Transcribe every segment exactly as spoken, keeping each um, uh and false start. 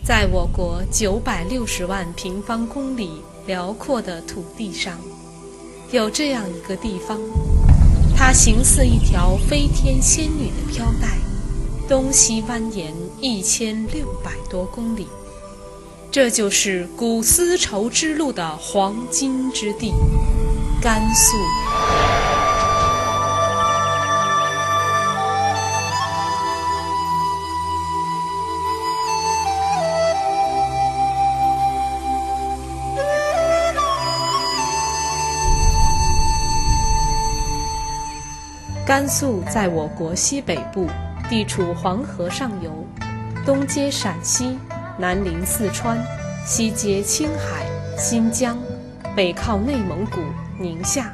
在我国九百六十万平方公里辽阔的土地上，有这样一个地方，它形似一条飞天仙女的飘带，东西蜿蜒一千六百多公里。这就是古丝绸之路的黄金之地——甘肃。甘肃在我国西北部，地处黄河上游，东接陕西，南临四川，西接青海、新疆，北靠内蒙古、宁夏。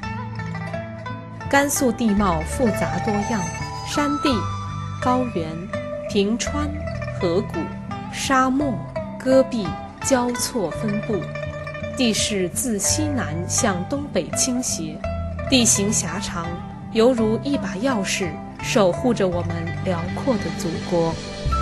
甘肃地貌复杂多样，山地、高原、平川、河谷、沙漠、戈壁交错分布，地势自西南向东北倾斜，地形狭长，犹如一把钥匙，守护着我们辽阔的祖国。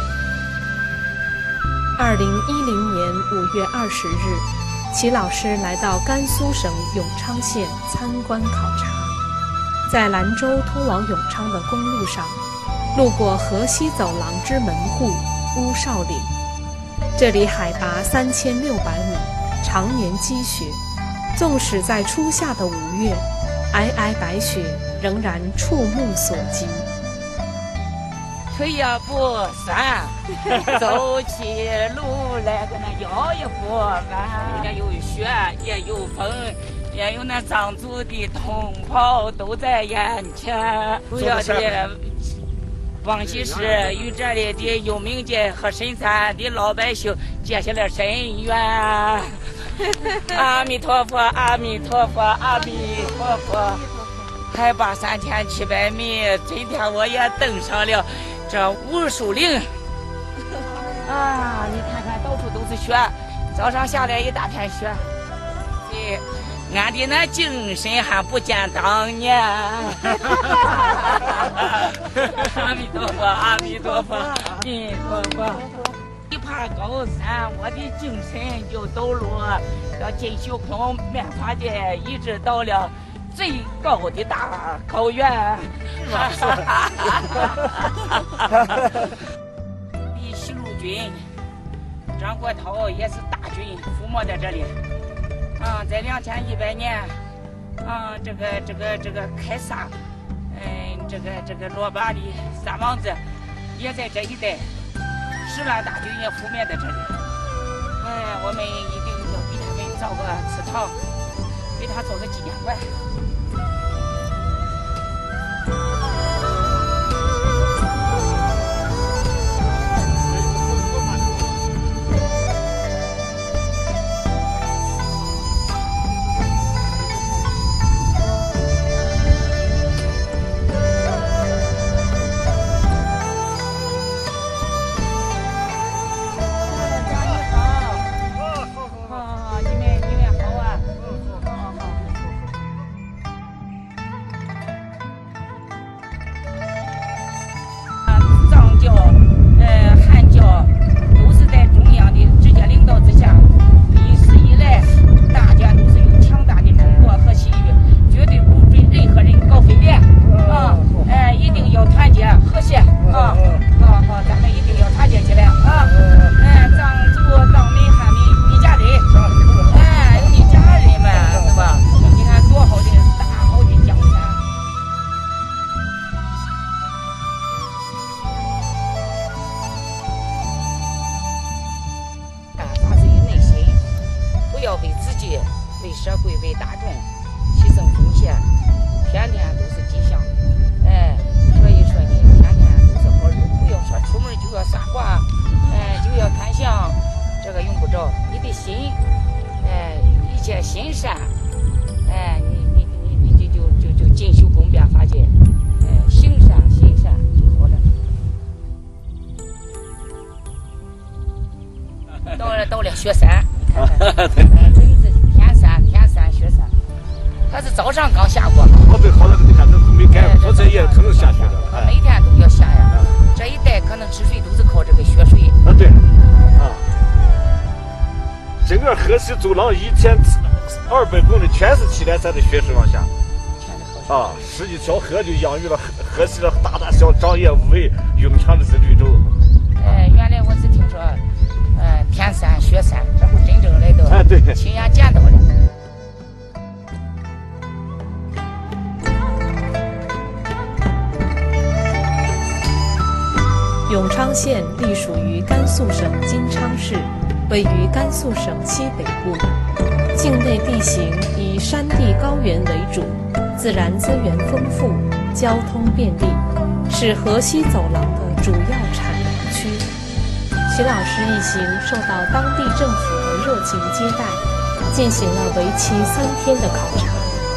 二零一零年五月二十日，齐老师来到甘肃省永昌县参观考察，在兰州通往永昌的公路上，路过河西走廊之门户乌哨岭，这里海拔三千六百米，常年积雪，纵使在初夏的五月，皑皑白雪仍然触目所及。 腿也不酸，走起路来个那摇也不弯。也有雪，也有风，也有那藏族的同胞都在眼前。主要的往昔时与这里的有名的和神山的老百姓结下了深缘。阿弥陀佛，阿弥陀佛，阿弥陀佛。海拔三千七百米，今天我也登上了这五树岭。啊，你看看，到处都是雪，早上下来一大片雪。对，俺的那精神还不减当年。阿弥陀佛，阿弥陀佛，阿弥陀佛。一爬高山，我的精神就抖落，要进修空面发的，一直到了最高的大高原。李西路军、张国焘也是大军覆没在这里。啊，在两千一百年，啊，这个这个这个凯撒，嗯，这个这个罗巴里三王子也在这一带。十万大军也覆灭在这里。哎，我们一定要给他们造个祠堂，给他做个纪念馆。为社会为大众牺牲奉献，天天都是吉祥。哎，所以说呢，天天都是好日，不要说出门就要撒花，哎，就要看相，这个用不着。你的心，哎，一切心善，哎，你你你你就就就就进修功变法界，哎，行善心善就好了。到了到了雪山，你看看，真是天山天山雪山，它是早上刚下过。 好北好那个地方都没盖，否则也可能下雪的。 每天都要下呀。这一带可能吃水都是靠这个雪水。 啊，对，啊。 整个河西走廊一千二百公里全是祁连山的雪石往下。啊，十几条河就养育了河河西的大大小张掖、五味、永昌的这绿洲。 呃，原来我是听说，呃，天山、雪山，这回真正来到， 哎，对， 亲眼见到了。 永昌县隶属于甘肃省金昌市，位于甘肃省西北部，境内地形以山地高原为主，自然资源丰富，交通便利，是河西走廊的主要产粮区。齐老师一行受到当地政府的热情接待，进行了为期三天的考察。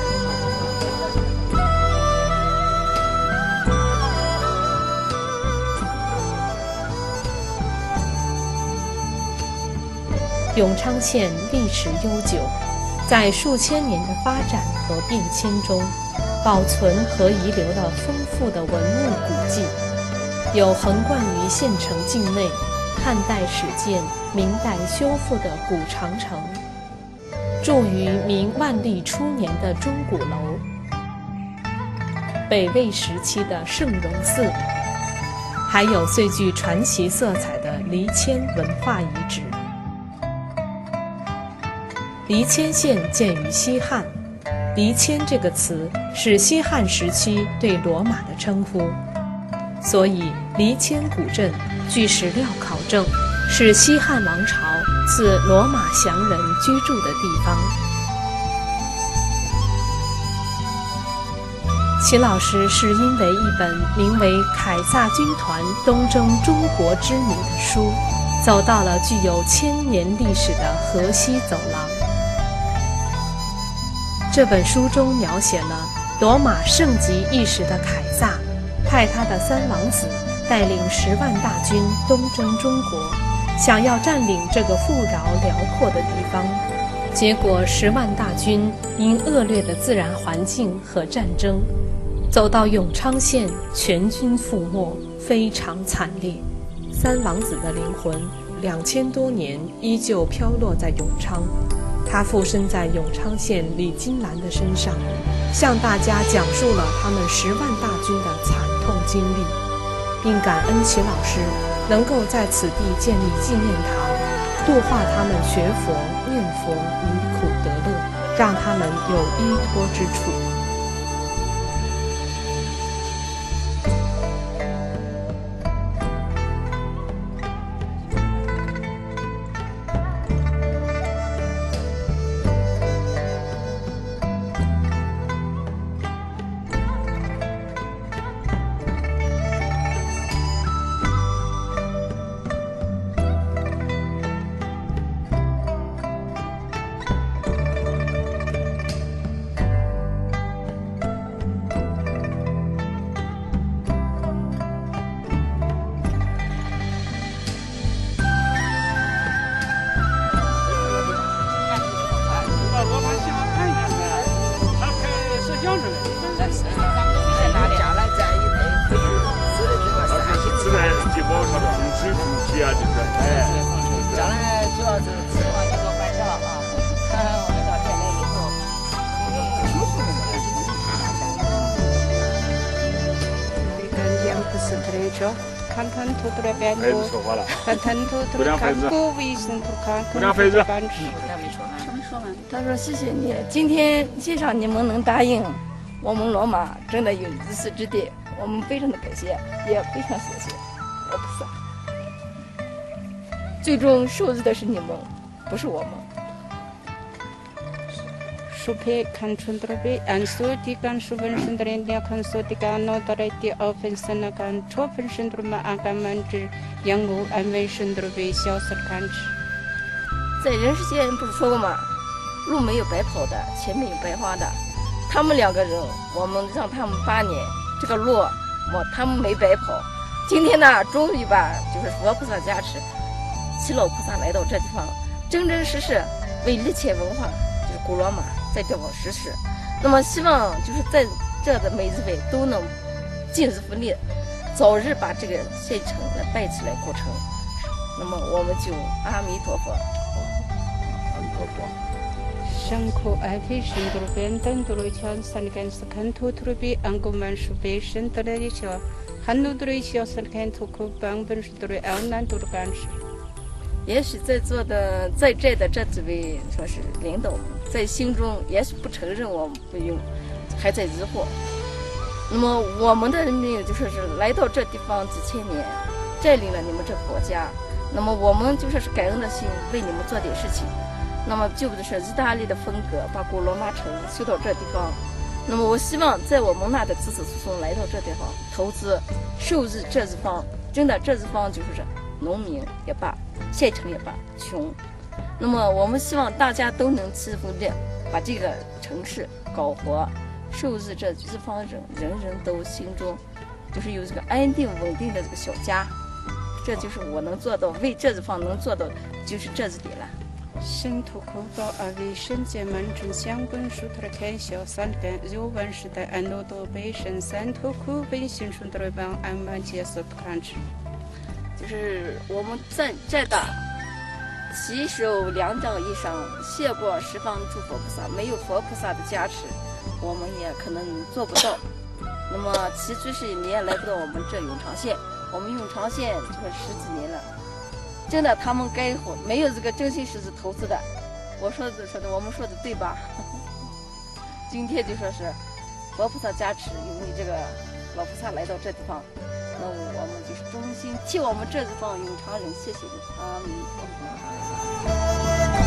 永昌县历史悠久，在数千年的发展和变迁中，保存和遗留了丰富的文物古迹，有横贯于县城境内、汉代始建、明代修复的古长城，筑于明万历初年的钟鼓楼，北魏时期的圣容寺，还有最具传奇色彩的黎谦文化遗址。黎谦县建于西汉，黎谦这个词是西汉时期对罗马的称呼，所以黎谦古镇据史料考证是西汉王朝自罗马降人居住的地方。齐老师是因为一本名为《凯撒军团东征中国之谜》的书，走到了具有千年历史的河西走廊。这本书中描写了罗马盛极一时的凯撒派他的三王子带领十万大军东征中国，想要占领这个富饶辽阔的地方，结果十万大军因恶劣的自然环境和战争，走到永昌县全军覆没，非常惨烈。三王子的灵魂两千多年依旧飘落在永昌，他附身在永昌县李金兰的身上，向大家讲述了他们十万大军的惨痛经历，并感恩齐老师能够在此地建立纪念堂，度化他们学佛念佛，离苦得乐，让他们有依托之处。 将来主要是希望能够办上啊，我们到天来以后，看看图图的边路，看看图图的看顾卫生图看，不良分子。他没说完， 没说完。他说：“谢谢你，今天介绍你们能答应，我们罗马真的有一死之地，我们非常的感谢，也非常谢谢我菩萨。最终受益的是你们，不是我们。” Supe kan chundrobe an soti kan suben sundrenia kan soti kan no dareti offensen kan chofen syndrome akan manji yangu anwen syndrome 消失看吃。 在人世间不是说过吗？路没有白跑的，钱没有白花的。他们两个人，我们让他们八年，这个路我他们没白跑。今天呢，终于吧，就是佛菩萨加持，齐老菩萨来到这地方，真真实实为历切文化，就是古罗马。在这个实施，那么希望就是在这的每一位都能尽自福力，早日把这个县城来办起来古城。那么我们就阿弥陀佛。 婆婆。 生苦爱非生多变等多强三根是看土土比安公们是被生得了一些，很多多一些是看土苦帮本是多安难多的干事。 也许在座的在这的这几位说是领导，在心中也许不承认我们不用，还在疑惑。那么我们的人民就说是来到这地方几千年，占领了你们这个国家，那么我们就说是感恩的心，为你们做点事情。那么就不是意大利的风格，把古罗马城修到这地方。那么我希望在我蒙纳的子子孙孙来到这地方投资受益这地方，真的这地方就是农民也罢，县城也罢，穷。那么我们希望大家都能齐心的把这个城市搞活，受益这地方人人人都心中就是有这个安定稳定的这个小家。这就是我能做到，为这地方能做到就是这几点了。 生土口到阿维生节门中相本书特看小三根有本事的安诺多被生三土苦本心顺的帮安满接受不看吃。 就是我们在这的洗手两掌以上，谢过十方诸佛菩萨，没有佛菩萨的加持，我们也可能做不到。那么其实是你也来不到我们这永昌县，我们永昌县就是十几年了。真的，他们该没有这个真心实意投资的，我说的说的，我们说的对吧？今天就说是佛菩萨加持，有你这个老菩萨来到这地方，那我们就是衷心替我们这地方永昌人谢谢你，阿弥陀佛。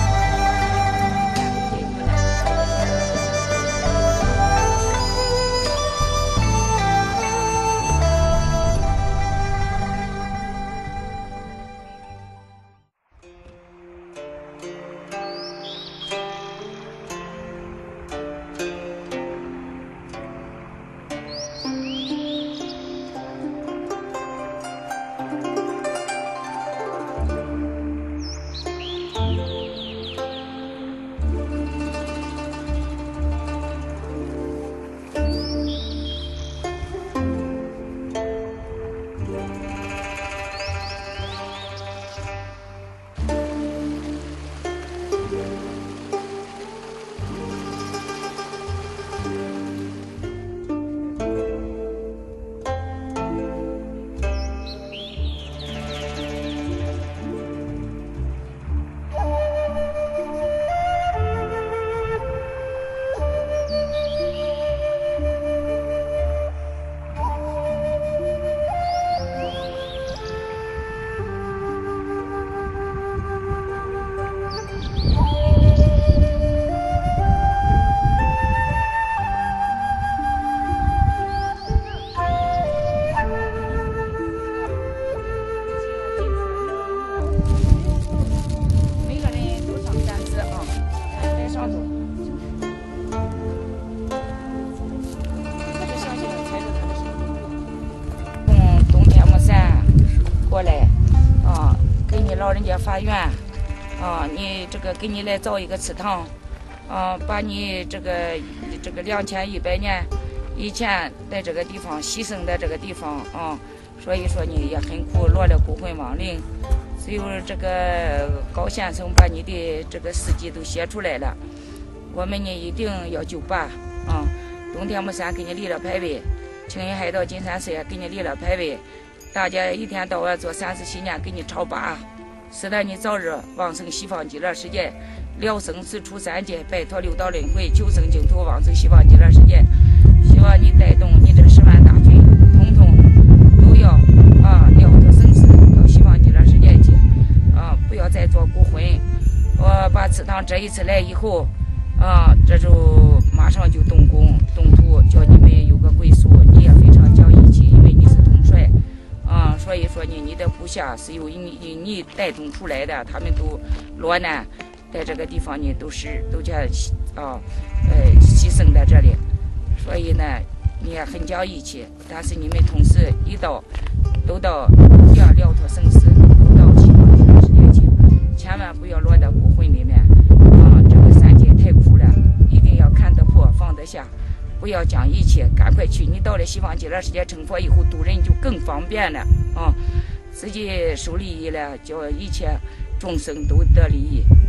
老人家发愿，啊，你这个给你来造一个祠堂，啊，把你这个这个两千一百年以前在这个地方牺牲的这个地方啊，所以说呢也很苦，落了孤魂亡灵。只有这个高先生把你的这个事迹都写出来了，我们呢一定要救拔啊！东天木山给你立了牌位，青云海道金山寺也给你立了牌位，大家一天到晚做三十七年给你超拔，使得你早日往生西方极乐世界，了生死出三界，摆脱六道轮回，求生净土，往生西方极乐世界。希望你带动你这十万大军，统统都要啊了脱生死，到西方极乐世界去啊！不要再做孤魂。我把祠堂这一次来以后，啊，这就马上就动工动土，叫你们有个归宿。你也非常讲义气，因为你是统帅。啊、嗯，所以说呢，你的部下是由你你带动出来的，他们都落难，在这个地方呢，都是都叫啊呃牺牲在这里，所以呢，你也很讲义气，但是你们同时一到都到要了脱生死，都到西方极乐世界去，千万不要落到孤魂里面啊！这个三界太苦了，一定要看得破，放得下。不要讲义气，赶快去！你到了西方极乐世界成佛以后，渡人就更方便了啊！自己受利益了，叫一切众生都得利益。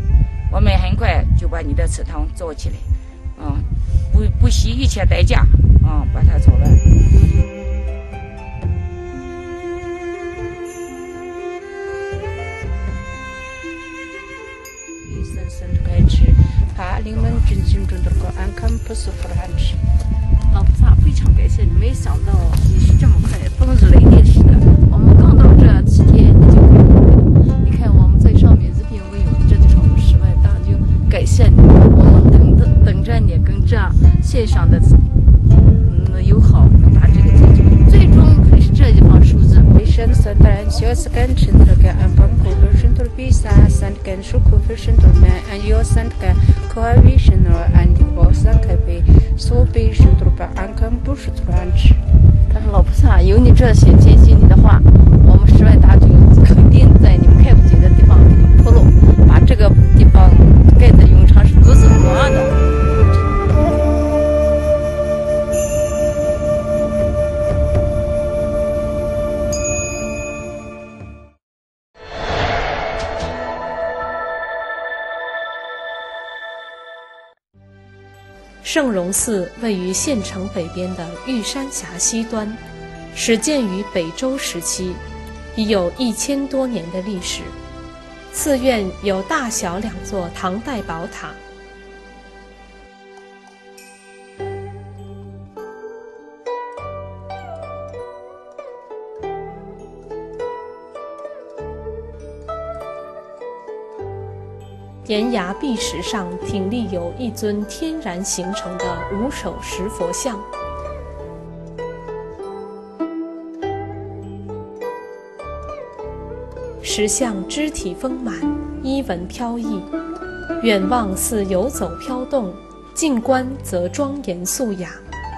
我们很快就把你的祠堂造起来，啊，不不惜一切代价，啊，把它造完。 深深的开始，把你们真正中的个安康不是不难吃。 老菩萨非常感谢你，没想到你是这么快，风日雷电似的。我们刚到这七天你就给我了，你看我们在上面日变为有，这就是我们十万大就感谢你，我们等着等着你跟这线上的嗯友好把这个解决，最终还是这一方数字。 深深的小是跟陈这个安邦古本身都比萨三跟舒库本身都蛮安有三个可爱卫生的安的包三开被所被身都把安康不是突然吃。 他说老菩萨有你这些坚信你的话，我们十万大军肯定在你们看不见的地方给你们铺路，把这个地方盖的永昌是如此光的。 圣容寺位于县城北边的玉山峡西端，始建于北周时期，已有一千多年的历史。寺院有大小两座唐代宝塔。岩崖壁石上挺立有一尊天然形成的五手石佛像，石像肢体丰满，衣纹飘逸，远望似游走飘动，近观则庄严肃雅。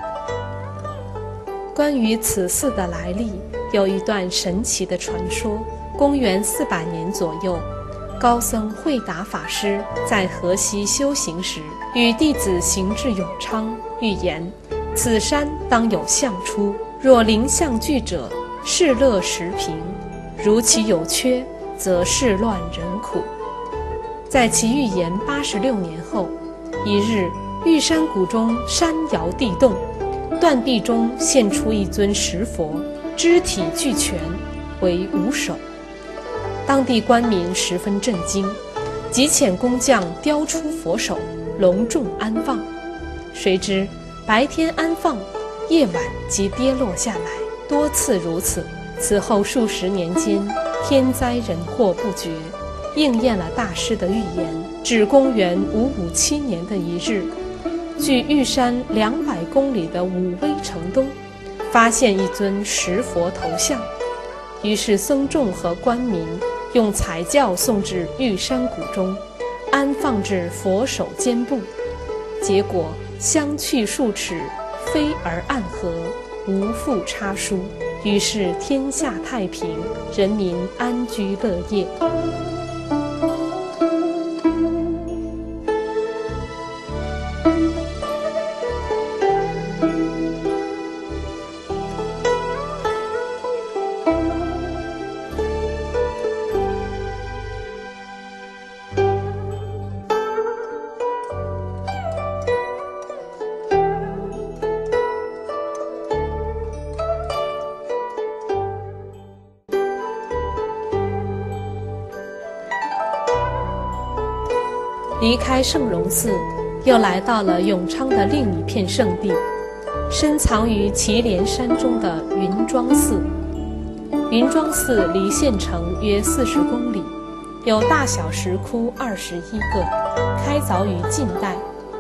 关于此寺的来历，有一段神奇的传说。公元四百年左右，高僧慧达法师在河西修行时，与弟子行至永昌，预言此山当有象出，若灵象具者，世乐时平；如其有缺，则世乱人苦。在其预言八十六年后，一日，玉山谷中山摇地动，断壁中现出一尊石佛，肢体俱全，为五手。当地官民十分震惊，即遣工匠雕出佛手，隆重安放。谁知白天安放，夜晚即跌落下来，多次如此。此后数十年间，天灾人祸不绝，应验了大师的预言。至公元五五七年的一日，距玉山两百公里的武威城东，发现一尊石佛头像。于是僧众和官民用彩轿送至玉山谷中，安放至佛手肩部。结果相去数尺，飞而暗合，无复差殊。于是天下太平，人民安居乐业。离开圣容寺，又来到了永昌的另一片圣地，深藏于祁连山中的云庄寺。云庄寺离县城约四十公里，有大小石窟二十一个，开凿于晋代。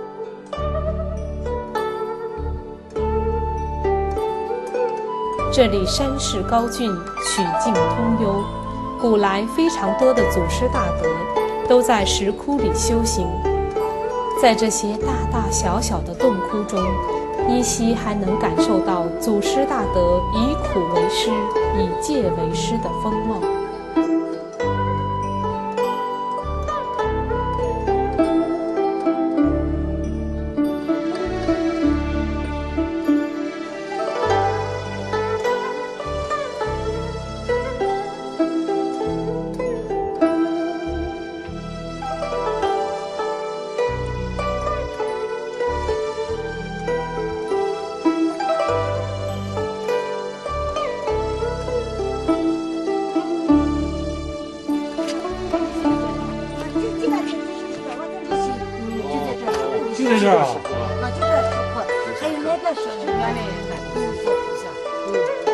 这里山势高峻，曲径通幽，古来非常多的祖师大德都在石窟里修行。在这些大大小小的洞窟中，依稀还能感受到祖师大德以苦为师，以戒为师的风貌。 啊。 那就这石窟，还有那个是原来那都是不像，嗯。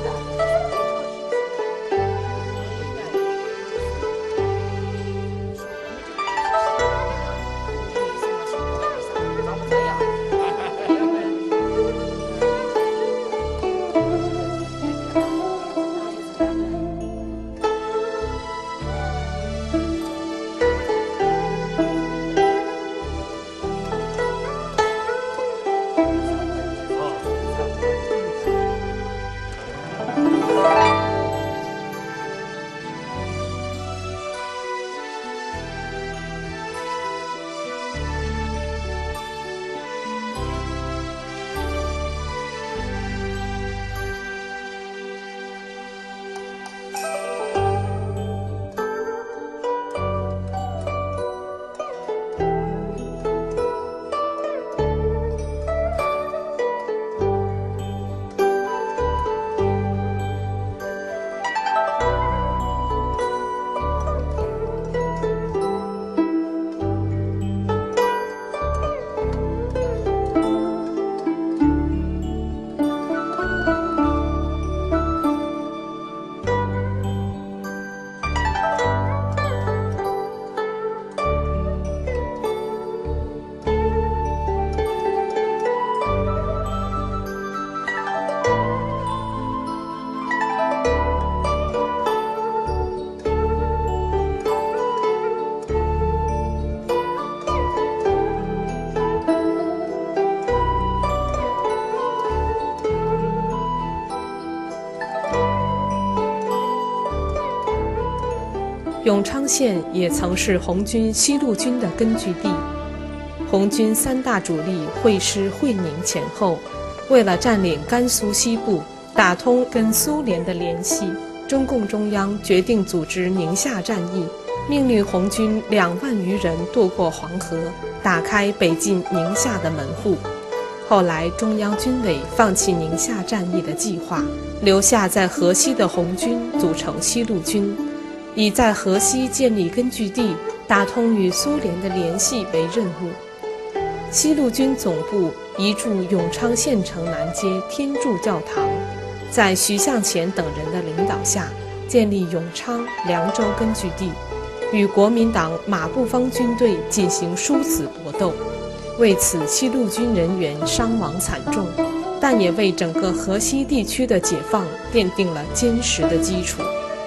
永昌县也曾是红军西路军的根据地。红军三大主力会师会宁前后，为了占领甘肃西部，打通跟苏联的联系，中共中央决定组织宁夏战役，命令红军两万余人渡过黄河，打开北进宁夏的门户。后来中央军委放弃宁夏战役的计划，留下在河西的红军组成西路军，以在河西建立根据地、打通与苏联的联系为任务。西路军总部移驻永昌县城南街天柱教堂，在徐向前等人的领导下，建立永昌、凉州根据地，与国民党马步芳军队进行殊死搏斗。为此，西路军人员伤亡惨重，但也为整个河西地区的解放奠定了坚实的基础。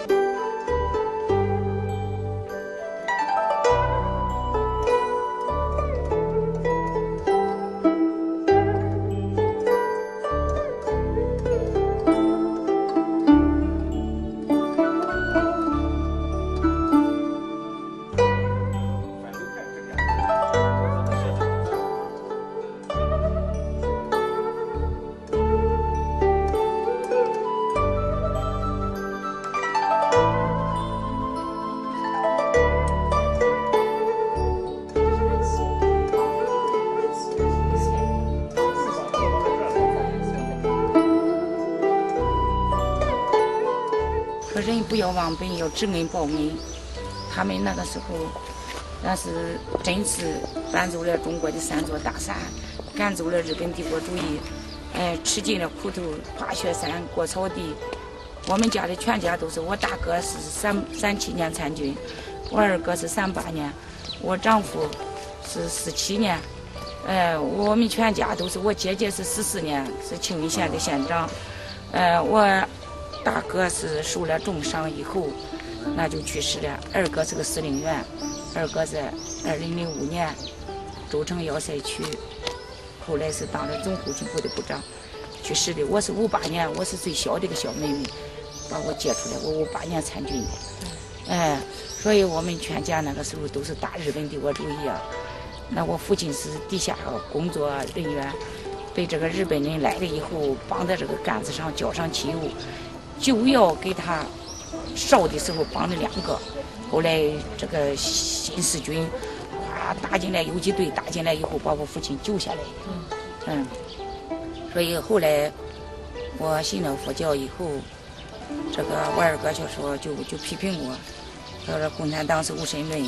可人不要忘本，要知恩报恩。他们那个时候，那是真是搬走了中国的三座大山，赶走了日本帝国主义，哎，吃尽了苦头，爬雪山，过草地。我们家的全家都是，我大哥是三三七年参军，我二哥是三八年，我丈夫是四七年，哎，我们全家都是。我姐姐是十四年，是庆云县的县长，呃，我大哥是受了重伤以后，那就去世了。二哥是个司令员，二哥在二零零五年州城要塞区，后来是当了总后勤部的部长，去世的。我是五八年，我是最小的一个小妹妹，把我接出来。我五八年参军的，哎，所以我们全家那个时候都是打日本帝国主义啊。那我父亲是地下工作人员，被这个日本人来了以后，绑在这个杆子上浇上汽油，就要给他烧的时候绑了两个。后来这个新四军哗打进来，游击队打进来以后，把我父亲救下来。嗯，所以后来我信了佛教以后，这个我二哥就说就就批评我，他说共产党是无神论，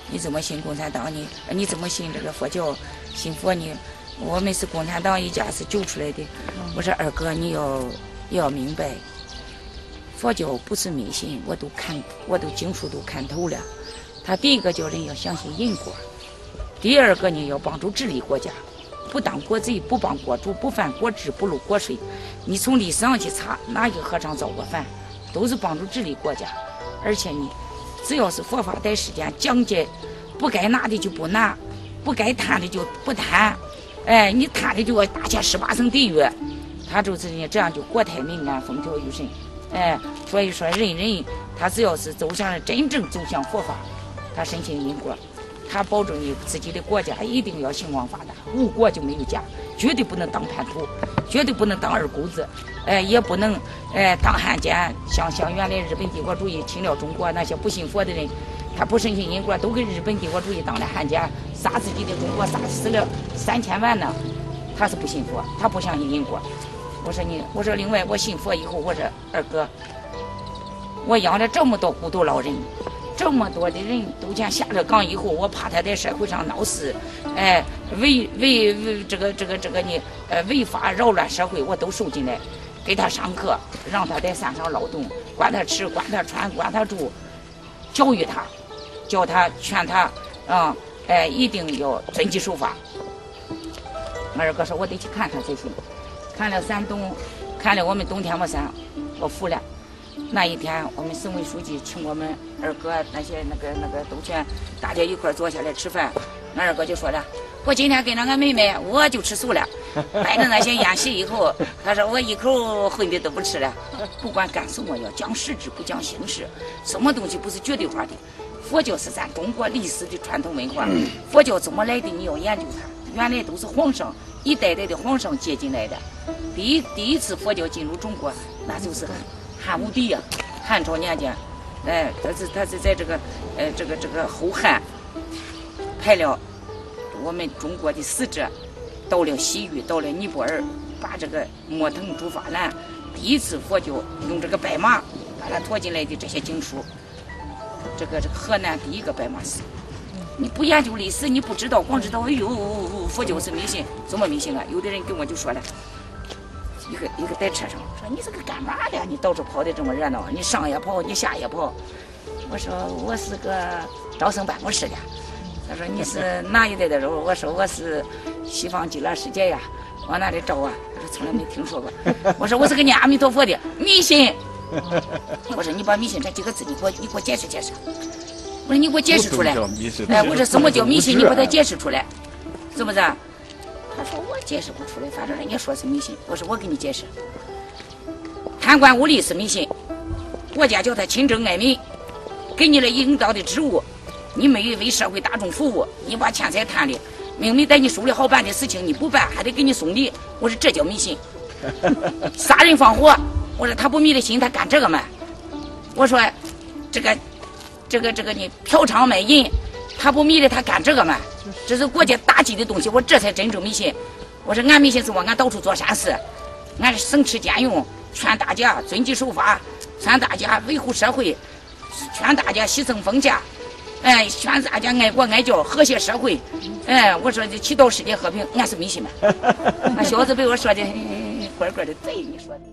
你怎么信共产党呢？你怎么信这个佛教、信佛呢？我们是共产党一家是救出来的。我说二哥，你要要明白，佛教不是迷信，我都看，我都经书都看透了。他第一个叫人要相信因果，第二个呢要帮助治理国家，不当国贼，不帮国主，不犯国制，不漏国税。你从历史上去查，哪一个和尚造过反？都是帮助治理国家。而且呢，只要是佛法在世间讲解，不该拿的就不拿，不该贪的就不贪。哎，你贪的就要打下十八层地狱。他就是呢，这样就国泰民安，风调雨顺。哎，所以说人人他只要是走向真正走向佛法，他深信因果，他保证你自己的国家一定要兴旺发达，无国就没有家，绝对不能当叛徒，绝对不能当二狗子，哎，也不能哎当汉奸，像像原来日本帝国主义侵略中国那些不信佛的人，他不深信因果，都给日本帝国主义当了汉奸，杀自己的中国，杀死了三千万呢。他是不信佛，他不相信因果。我说你，我说另外我信佛以后，我说二哥，我养了这么多孤独老人，这么多的人都想下了岗以后，我怕他在社会上闹事，哎，违违违这个这个这个呢，呃，违法扰乱社会，我都收进来，给他上课，让他在山上劳动，管他吃，管他穿，管他住，教育他，教他劝他，啊、嗯，哎，一定要遵纪守法。我二哥说，我得去看看才行。看了山东，看了我们冬天没山，我服了。那一天，我们省委书记请我们二哥那些那个那个都全大家一块坐下来吃饭。俺二哥就说了，我今天跟那个妹妹我就吃素了。摆着那些宴席以后，他说我一口荤的都不吃了。不管干什么要讲实质不讲形式，什么东西不是绝对化的。佛教是咱中国历史的传统文化，佛教怎么来的你要研究它。原来都是皇上一代代的皇上接进来的。第一第一次佛教进入中国，那就是汉武帝呀、啊，汉朝年间，哎，他是他是在这个呃这个这个后汉派了我们中国的使者，到了西域，到了尼泊尔，把这个莫腾竺法兰第一次佛教用这个白马把它驮进来的这些经书，这个这个河南第一个白马寺。你不研究历史，你不知道，光知道哎呦佛教是迷信，怎么迷信啊？有的人跟我就说了，一个一个在车上说你是个干嘛的？你到处跑的这么热闹，你上也跑，你下也跑。我说我是个招生办公室的。他说你是哪一代的人？我说我是西方极乐世界呀，往哪里找啊？他说从来没听说过。我说我是个念阿弥陀佛的，迷信。我说你把迷信这几个字你给我你给我解释解释。我说你给我解释出来，哎，我说什么叫迷信？你把它解释出来，是不是？他说我解释不出来，反正人家说是迷信。我说我给你解释，贪官污吏是迷信，国家叫他勤政爱民，给你了应当的职务，你没有为社会大众服务，你把钱财贪了，明明在你手里好办的事情你不办，还得给你送礼。我说这叫迷信。杀人放火，我说他不迷的心，他干这个吗？我说这个。这个这个你嫖娼卖淫，他不迷的他干这个吗？这是国家打击的东西，我这才真正迷信。我说俺迷信是我俺到处做善事，俺省吃俭用，劝大家遵纪守法，劝大家维护社会，劝大家牺牲奉献，哎，劝大家爱国爱教，和谐社会。哎，我说这祈祷世界和平，俺是迷信吗？那小子被我说的乖乖的贼，你说的。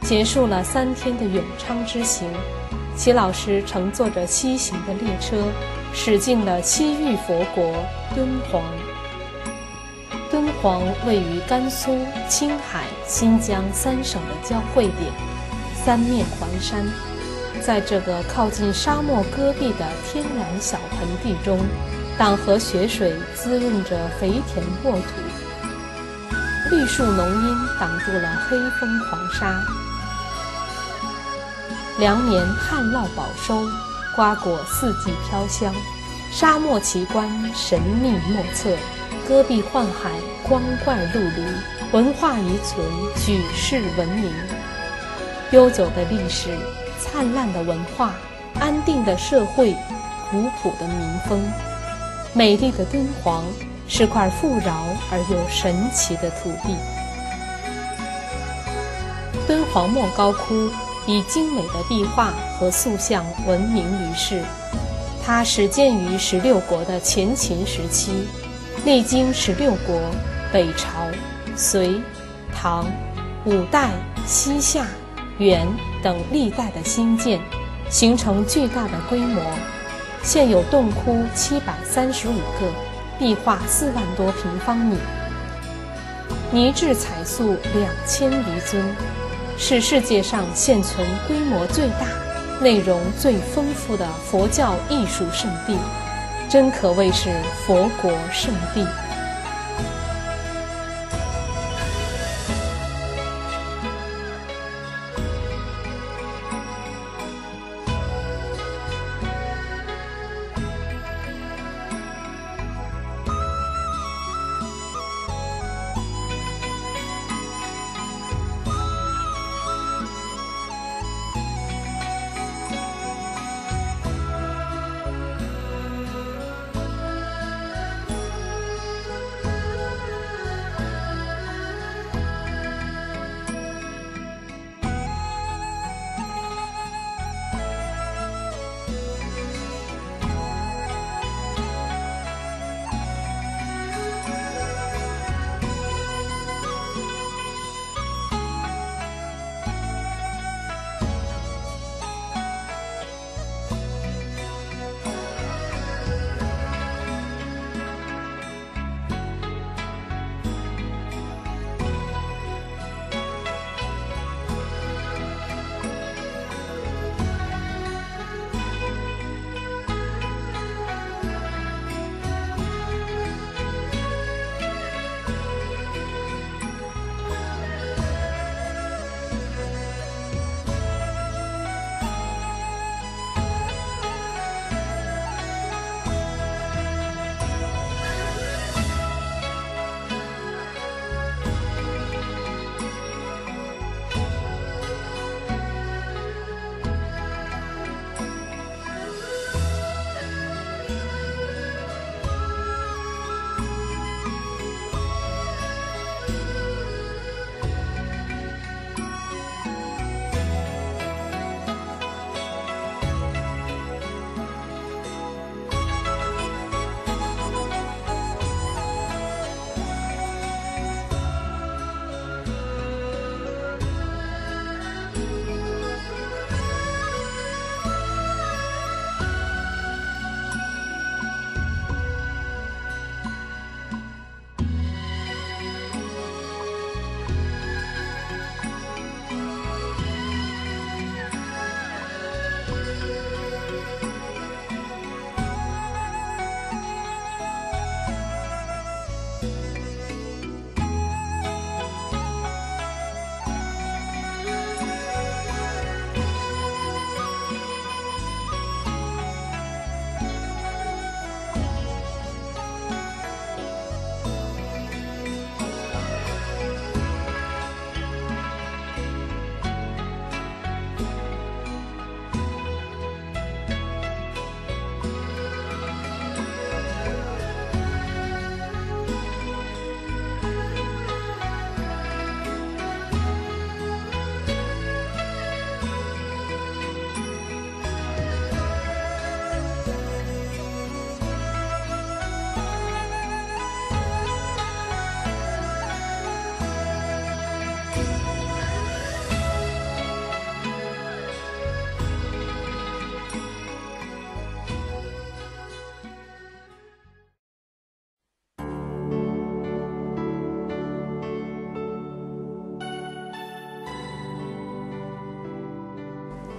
结束了三天的永昌之行，齐老师乘坐着西行的列车，驶进了西域佛国敦煌。敦煌位于甘肃、青海、新疆三省的交汇点，三面环山。在这个靠近沙漠戈壁的天然小盆地中，党河雪水滋润着肥田沃土，绿树浓荫挡住了黑风黄沙。良年旱涝保收，瓜果四季飘香，沙漠奇观神秘莫测，戈壁幻海光怪陆离，文化遗存举世闻名。悠久的历史，灿烂的文化，安定的社会，古朴的民风。美丽的敦煌是块富饶而又神奇的土地。敦煌莫高窟以精美的壁画和塑像闻名于世，它始建于十六国的前秦时期，历经十六国、北朝、隋、唐、五代、西夏、元等历代的兴建，形成巨大的规模。现有洞窟七百三十五个，壁画四万多平方米，泥质彩塑两千余尊，是世界上现存规模最大、内容最丰富的佛教艺术圣地，真可谓是佛国圣地。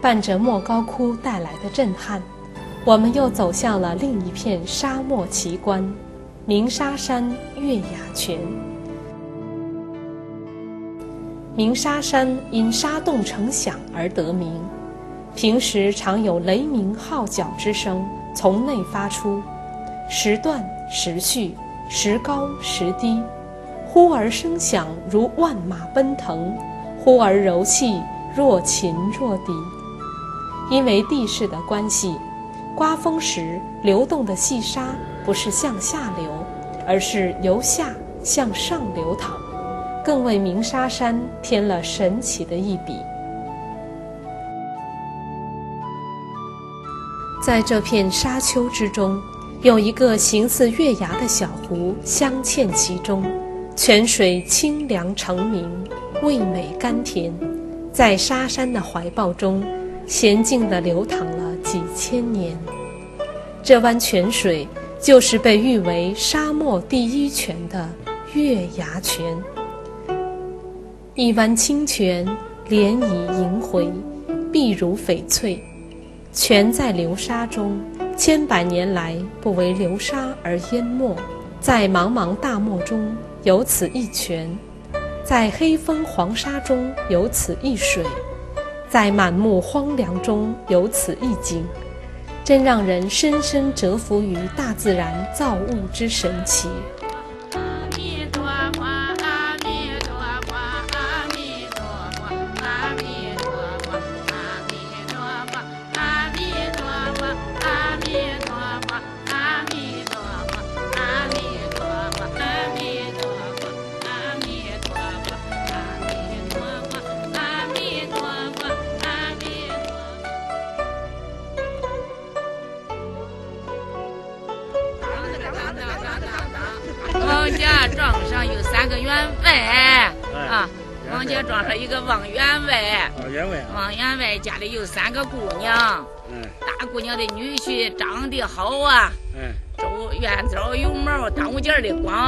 伴着莫高窟带来的震撼，我们又走向了另一片沙漠奇观——鸣沙山月牙泉。鸣沙山因沙洞成响而得名，平时常有雷鸣号角之声从内发出，时断时续，时高时低，忽而声响如万马奔腾，忽而柔细若琴若笛。因为地势的关系，刮风时流动的细沙不是向下流，而是由下向上流淌，更为鸣沙山添了神奇的一笔。在这片沙丘之中，有一个形似月牙的小湖镶嵌其中，泉水清凉澄明，味美甘甜，在沙山的怀抱中娴静地流淌了几千年。这湾泉水就是被誉为沙漠第一泉的月牙泉。一湾清泉，涟漪萦回，碧如翡翠。泉在流沙中，千百年来不为流沙而淹没，在茫茫大漠中有此一泉，在黑风黄沙中有此一水，在满目荒凉中有此一景，真让人深深折服于大自然造物之神奇。 王家庄上有三个员外啊，王家庄上一个王员外，王员外家里有三个姑娘，大姑娘的女婿长得好啊，周院枣有毛，当午间的光。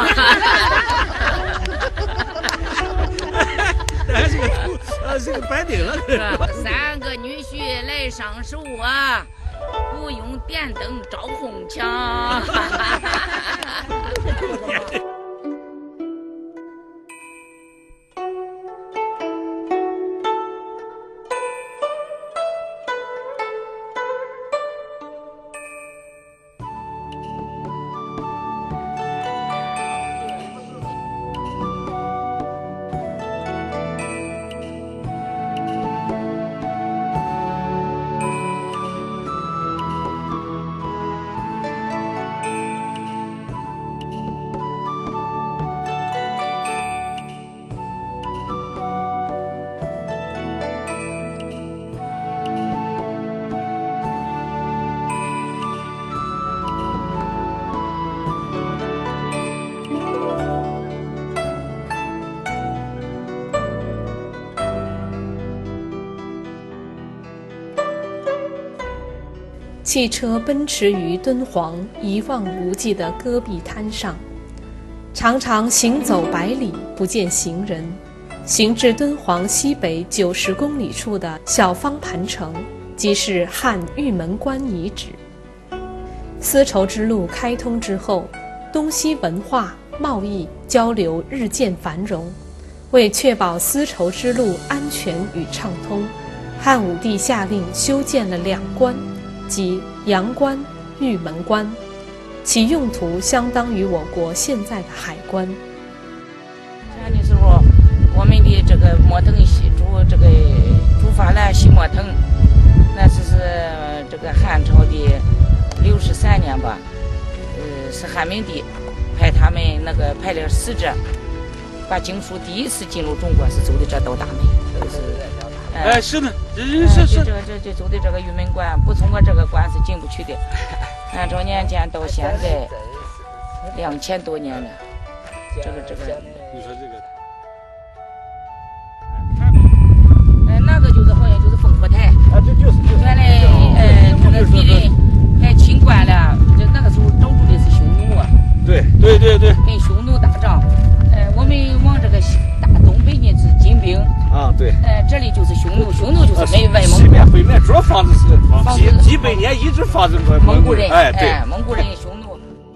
这个呃，这个白顶了。 三个女婿来上手啊，不用电灯照红墙。汽车奔驰于敦煌一望无际的戈壁滩上，常常行走百里不见行人，行至敦煌西北九十公里处的小方盘城，即是汉玉门关遗址。丝绸之路开通之后，东西文化、贸易交流日渐繁荣。为确保丝绸之路安全与畅通，汉武帝下令修建了两关，即阳关、玉门关，其用途相当于我国现在的海关。 前的时候，我们的这个莫腾西主这个主法兰西莫腾，那是是这个汉朝的六十三年吧，呃，是汉明帝派他们那个派了使者，把经书第一次进入中国是走的这道大门，就是。 哎，是的，是是， 这这这走的这个玉门关，不通过这个关是进不去的。汉朝年间到现在两千多年了，这个这个， 你说这个， 哎，那个就是好像就是烽火台， 啊，这就是就是。 原来呃这个敌人还清关了，这那个时候找住的是匈奴啊。 对对对对， 跟匈奴打仗，呃，我们往这个大东北呢是金兵。 啊，对， 呃，这里就是匈奴，匈奴就是没外蒙古。 说房子是几几百年一直发生过蒙古人， 哎，对， 哎蒙古人匈奴。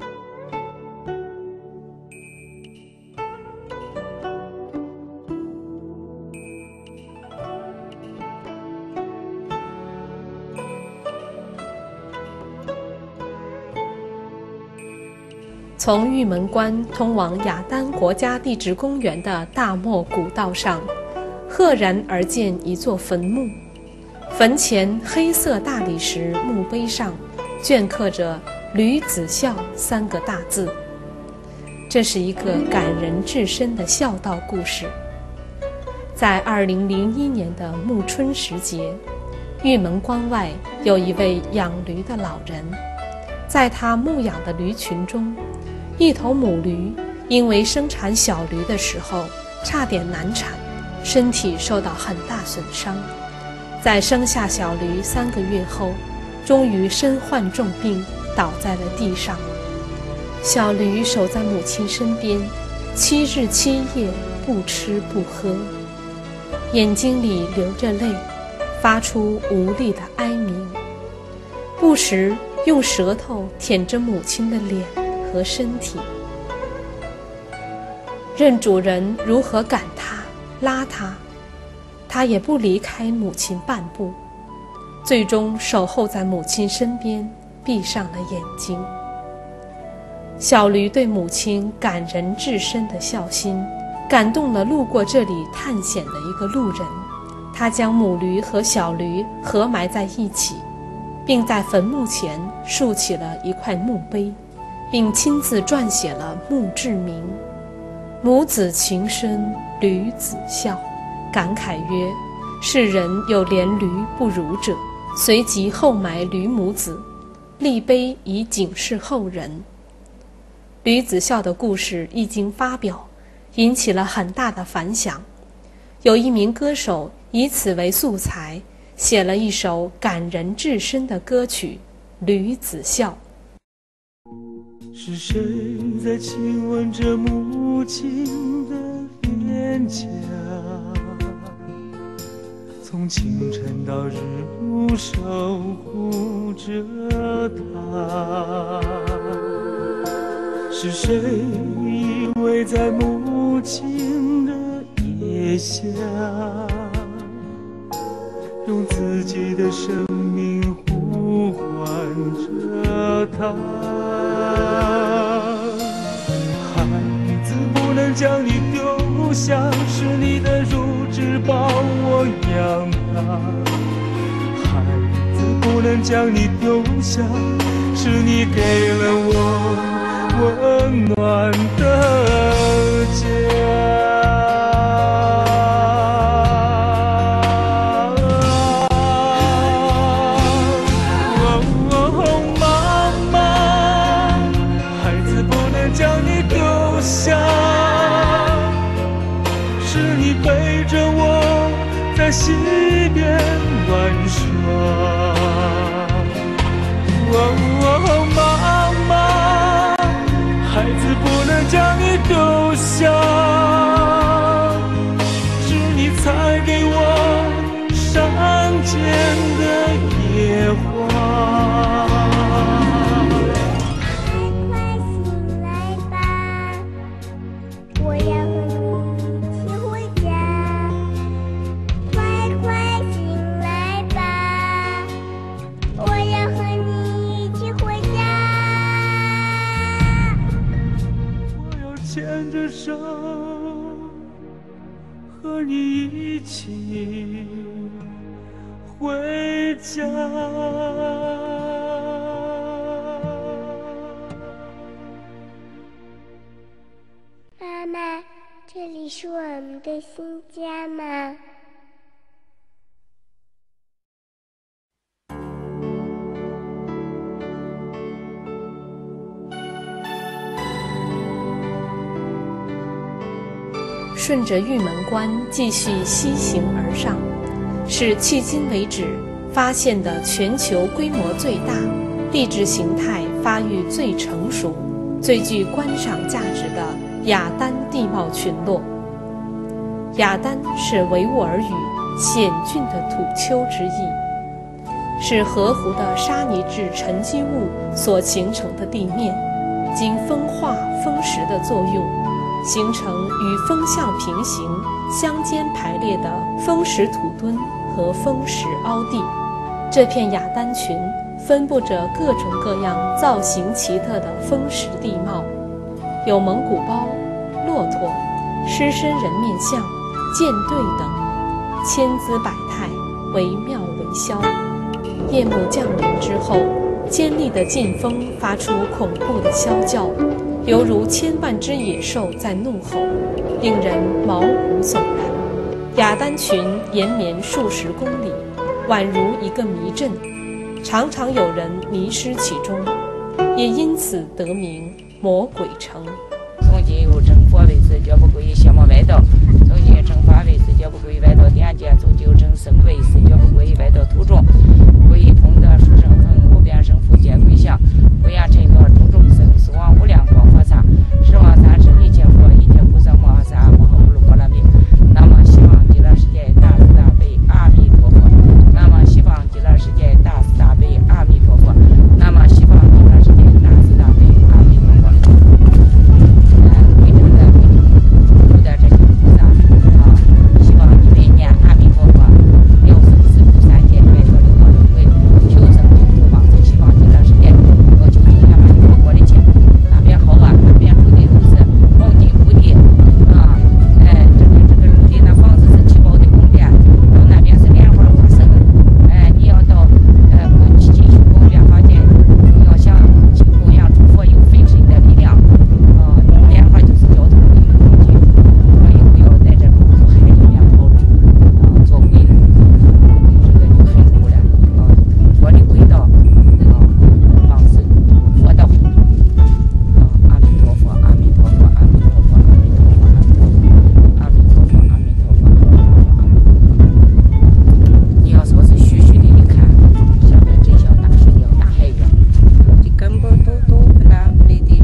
从玉门关通往雅丹国家地质公园的大漠古道上，赫然而见一座坟墓，坟前黑色大理石墓碑上镌刻着“吕子孝”三个大字。这是一个感人至深的孝道故事。在二零零一年的暮春时节，玉门关外有一位养驴的老人，在他牧养的驴群中，一头母驴因为生产小驴的时候差点难产，身体受到很大损伤。在生下小驴三个月后，终于身患重病，倒在了地上。小驴守在母亲身边，七日七夜不吃不喝，眼睛里流着泪，发出无力的哀鸣，不时用舌头舔着母亲的脸和身体。任主人如何赶它拉它，它也不离开母亲半步，最终守候在母亲身边，闭上了眼睛。小驴对母亲感人至深的孝心，感动了路过这里探险的一个路人，他将母驴和小驴合埋在一起，并在坟墓前竖起了一块墓碑，并亲自撰写了墓志铭：母子情深，驴子孝。感慨曰：世人有连驴不如者。随即后埋驴母子，立碑以警示后人。驴子孝的故事一经发表，引起了很大的反响。有一名歌手以此为素材，写了一首感人至深的歌曲《驴子孝》。 是谁在亲吻着母亲的脸颊？从清晨到日落守护着她。是谁依偎在母亲的腋下，用自己的生命呼唤着她？孩子不能将你丢下，是你的乳汁把我养大。孩子不能将你丢下，是你给了我温暖的家。在溪边玩耍，哦哦，妈妈，孩子不能将你丢下，是你才给我山间的野花。牵着手和你一起回家。 妈妈，这里是我们的新家吗？ 顺着玉门关继续西行而上，是迄今为止发现的全球规模最大、地质形态发育最成熟、最具观赏价值的雅丹地貌群落。雅丹是维吾尔语险峻的土丘之意， 是河湖的沙泥质沉积物所形成的地面，经风化风蚀的作用，形成与风向平行、相间排列的风蚀土墩和风蚀凹地。这片雅丹群分布着各种各样造型奇特的风蚀地貌，有蒙古包、骆驼、狮身人面像、舰队等，千姿百态，惟妙惟肖。夜幕降临之后，尖利的劲风发出恐怖的啸叫，犹如千万只野兽在怒吼，令人毛骨悚然。雅丹群延绵数十公里，宛如一个迷阵，常常有人迷失其中，也因此得名魔鬼城。 从今有正法为师，绝不归邪魔外道；从今正法为师，绝不归外道典籍；从今正僧为师，绝不归外道徒众。归功德殊胜恒，无边胜福皆归向。归亚尘罗诸众生，死亡无量光佛刹，十方三世一切佛，一切菩萨摩诃萨摩诃波罗蜜。南无西方极乐世界大慈大悲阿弥陀佛。南无西方极乐世界大慈大悲阿弥陀佛。南无西方极乐世界大慈大悲阿弥陀佛。归正的诸的这些菩萨啊，希望你们念阿弥陀佛，六生四苦三界，白头六道轮回，求生净土往生西方极乐世界。我求求他们佛国的钱，那边好啊，那边住的都是黄金铺地啊，哎，这个这个楼的那房子是七宝的宫殿，然后那边是莲花花生，哎，你要到呃进去供莲花间，要想去供养诸佛有分身的力量啊，莲花就是交通的工具，所以不要在这种海里面跑路啊，做鬼，这个就很苦了啊，佛的轨道啊，往生佛道啊，阿弥陀佛，阿弥陀佛，阿弥陀佛，阿弥陀佛，阿弥陀佛，阿弥陀佛，阿弥陀佛，阿弥陀佛。你要说是虚虚的，你看，下面真像大水一样，大海一样。 这根本都都不拿离地。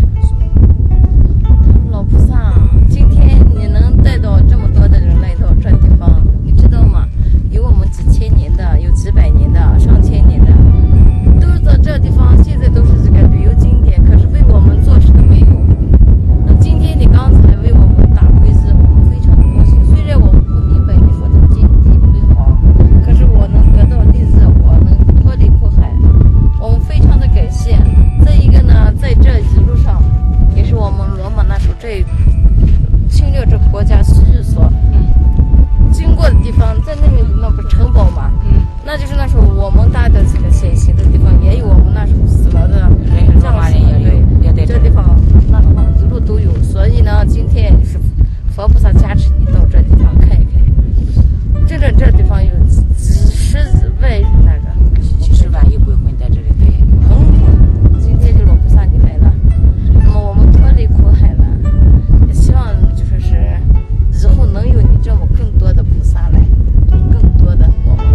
老菩萨，今天你能带到这么多的人来到这地方，你知道吗？有我们几千年的，有几百年的，上千年的，都是在这地方，现在都是这个旅游景点，可是为我们做事的没有。那今天你刚才为我们打跪子，我们非常的高兴。虽然我们不明白你说的金地辉煌，可是我能得到利益，我能脱离苦海，我们非常的感谢。再一个呢，在这一路上，也是我们罗马那时候这侵略这个国家昔日所经过的地方，在那边那不是城堡嘛， 嗯， 那就是那时候我们大的这个先行的地方，也有我们那时候死了的人罗马人也有，也在这地方那地方一路都有。所以呢，今天是佛菩萨加持你到这地方看一看，真的这地方有几十万那个几十万亿鬼魂在这里，对， 很苦。今天就老菩萨你来了，那么我们脱离苦海了，也希望就说是以后能有你这么更多的菩萨来，更多的我们。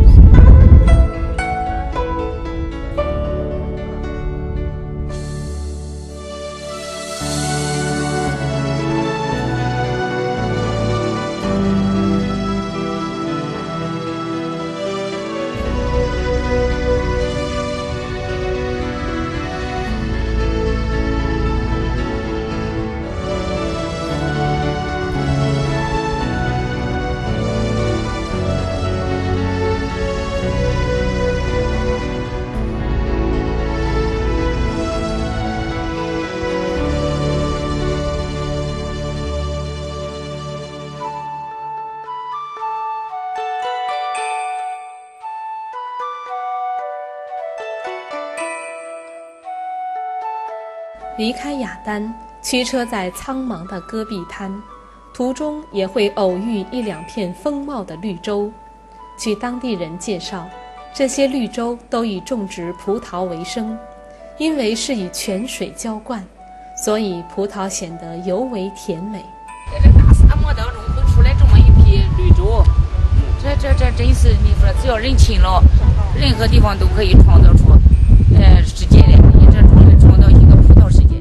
离开雅丹，驱车在苍茫的戈壁滩，途中也会偶遇一两片丰茂的绿洲。据当地人介绍，这些绿洲都以种植葡萄为生，因为是以泉水浇灌，所以葡萄显得尤为甜美。 在这大沙漠当中会出来这么一批绿洲，这这这真是你说，只要人勤劳，任何地方都可以创造出呃世界来，你这创创造一个葡萄世界。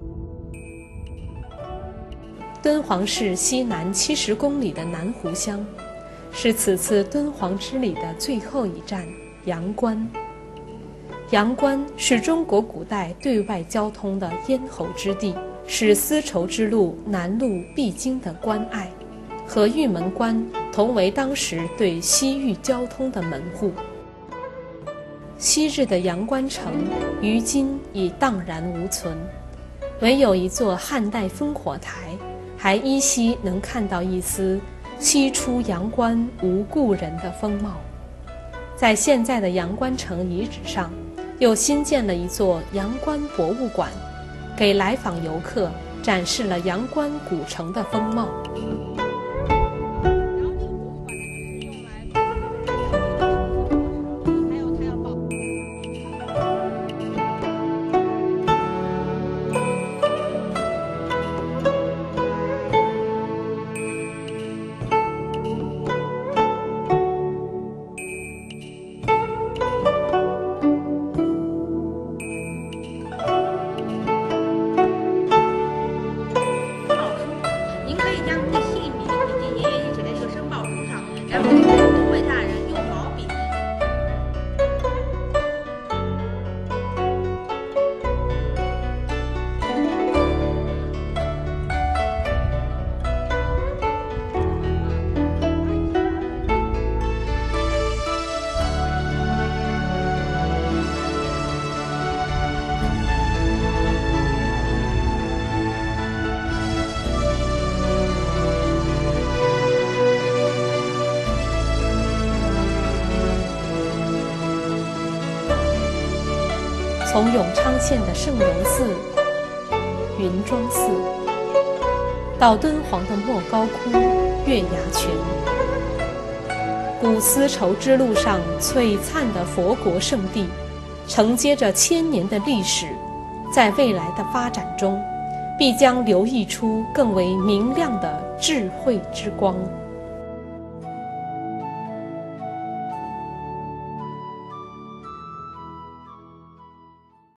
敦煌市西南七十公里的南湖乡，是此次敦煌之旅的最后一站阳关。 阳关是中国古代对外交通的咽喉之地，是丝绸之路南路必经的关隘，和玉门关同为当时对西域交通的门户。昔日的阳关城，于今已荡然无存，唯有一座汉代烽火台，还依稀能看到一丝西出阳关无故人的风貌。在现在的阳关城遗址上，又新建了一座阳关博物馆，给来访游客展示了阳关古城的风貌。从永昌县的圣容寺、云庄寺，到敦煌的莫高窟、月牙泉，古丝绸之路上璀璨的佛国圣地，承接着千年的历史，在未来的发展中，必将流溢出更为明亮的智慧之光。